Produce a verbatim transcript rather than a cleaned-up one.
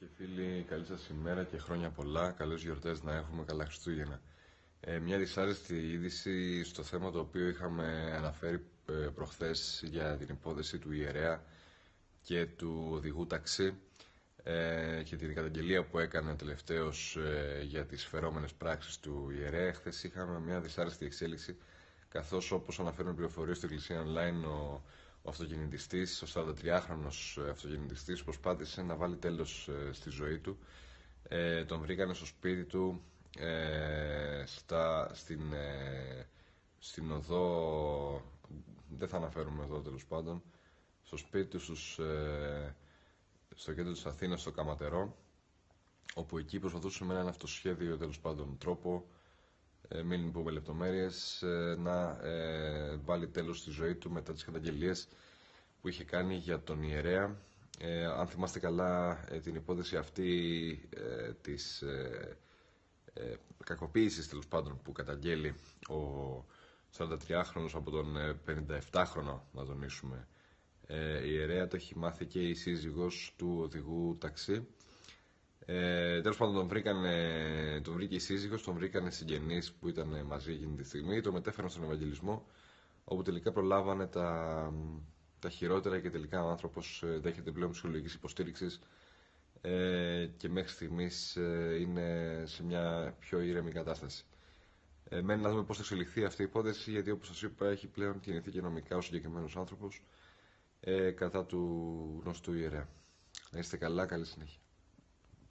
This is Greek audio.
Και φίλοι, καλή σας ημέρα και χρόνια πολλά. Καλές γιορτές να έχουμε, καλά Χριστούγεννα. Ε, μια δυσάρεστη είδηση στο θέμα το οποίο είχαμε αναφέρει ε, προχθές για την υπόθεση του ιερέα και του οδηγού ταξί ε, και την καταγγελία που έκανε τελευταίως ε, για τις φερόμενες πράξεις του ιερέα. Χθες είχαμε μια δυσάρεστη εξέλιξη, καθώς όπως αναφέρουν πληροφορίες στο Εκκλησία Online, ο, ο αυτοκινητιστής, ο σαραντατριάχρονος αυτοκινητιστής προσπάθησε να βάλει τέλος ε, στη ζωή του. Ε, τον βρήκανε στο σπίτι του, ε, στα, στην, ε, στην οδό, δεν θα αναφέρουμε εδώ τέλος πάντων, στο σπίτι του στους, ε, στο κέντρο της Αθήνας, στο Καματερό, όπου εκεί προσπαθούσε με έναν αυτοσχέδιο τέλος πάντων τρόπο, ε, μην πούμε λεπτομέρειες, ε, να ε, βάλει τέλος στη ζωή του μετά τις καταγγελίες που είχε κάνει για τον ιερέα. Ε, αν θυμάστε καλά ε, την υπόθεση αυτή ε, της ε, ε, κακοποίησης τέλος πάντων που καταγγέλει ο σαραντατριάχρονος από τον ε, πενηνταεπτάχρονο, να τονίσουμε, ε, ιερέα, το έχει μάθει και η σύζυγος του οδηγού ταξί. Ε, τέλος πάντων τον, βρήκανε, τον βρήκε η σύζυγος, τον βρήκανε συγγενείς που ήταν μαζί εκείνη τη στιγμή, τον μετέφεραν στον Ευαγγελισμό, όπου τελικά προλάβανε τα, τα χειρότερα και τελικά ο άνθρωπος δέχεται πλέον ψυχολογικής υποστήριξης ε, και μέχρι στιγμής ε, είναι σε μια πιο ήρεμη κατάσταση. Ε, μένει να δούμε πώς θα εξελιχθεί αυτή η υπόθεση, γιατί όπως σας είπα έχει πλέον κινηθεί και νομικά ο συγκεκριμένος άνθρωπος ε, κατά του γνωστού ιερέα. Να είστε καλά, καλή συνέχεια.